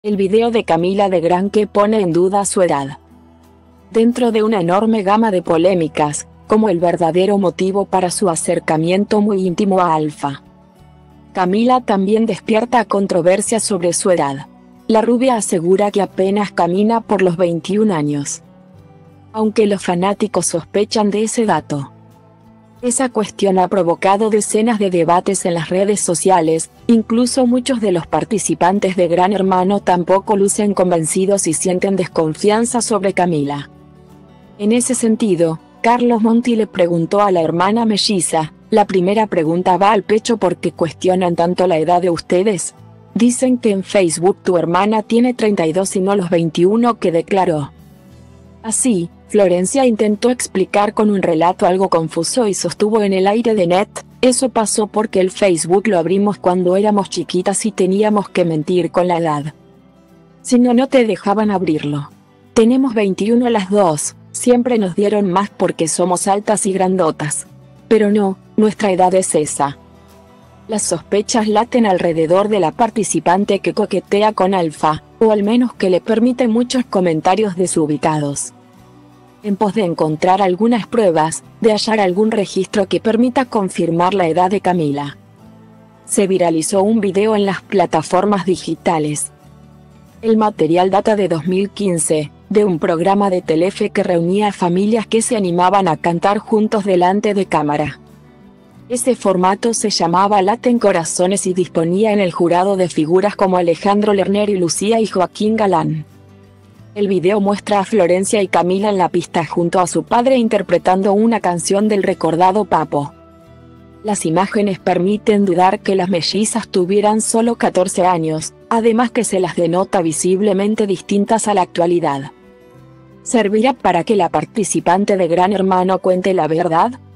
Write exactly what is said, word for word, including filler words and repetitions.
El video de Camila de Gran que pone en duda su edad. Dentro de una enorme gama de polémicas, como el verdadero motivo para su acercamiento muy íntimo a Alfa, Camila también despierta controversia sobre su edad. La rubia asegura que apenas camina por los veintiún años. Aunque los fanáticos sospechan de ese dato. Esa cuestión ha provocado decenas de debates en las redes sociales, incluso muchos de los participantes de Gran Hermano tampoco lucen convencidos y sienten desconfianza sobre Camila. En ese sentido, Carlos Monti le preguntó a la hermana melliza, la primera pregunta va al pecho porque cuestionan tanto la edad de ustedes. Dicen que en Facebook tu hermana tiene treinta y dos y no los veintiuno que declaró. Así, Florencia intentó explicar con un relato algo confuso y sostuvo en el aire de Net, eso pasó porque el Facebook lo abrimos cuando éramos chiquitas y teníamos que mentir con la edad. Si no, no te dejaban abrirlo. Tenemos veintiuno las dos, siempre nos dieron más porque somos altas y grandotas. Pero no, nuestra edad es esa. Las sospechas laten alrededor de la participante que coquetea con Alfa, o al menos que le permite muchos comentarios desubicados. En pos de encontrar algunas pruebas, de hallar algún registro que permita confirmar la edad de Camila, se viralizó un video en las plataformas digitales. El material data de dos mil quince, de un programa de Telefe que reunía a familias que se animaban a cantar juntos delante de cámara. Ese formato se llamaba Laten Corazones y disponía en el jurado de figuras como Alejandro Lerner y Lucía y Joaquín Galán. El video muestra a Florencia y Camila en la pista junto a su padre interpretando una canción del recordado Papo. Las imágenes permiten dudar que las mellizas tuvieran solo catorce años, además que se las denota visiblemente distintas a la actualidad. ¿Servirá para que la participante de Gran Hermano cuente la verdad?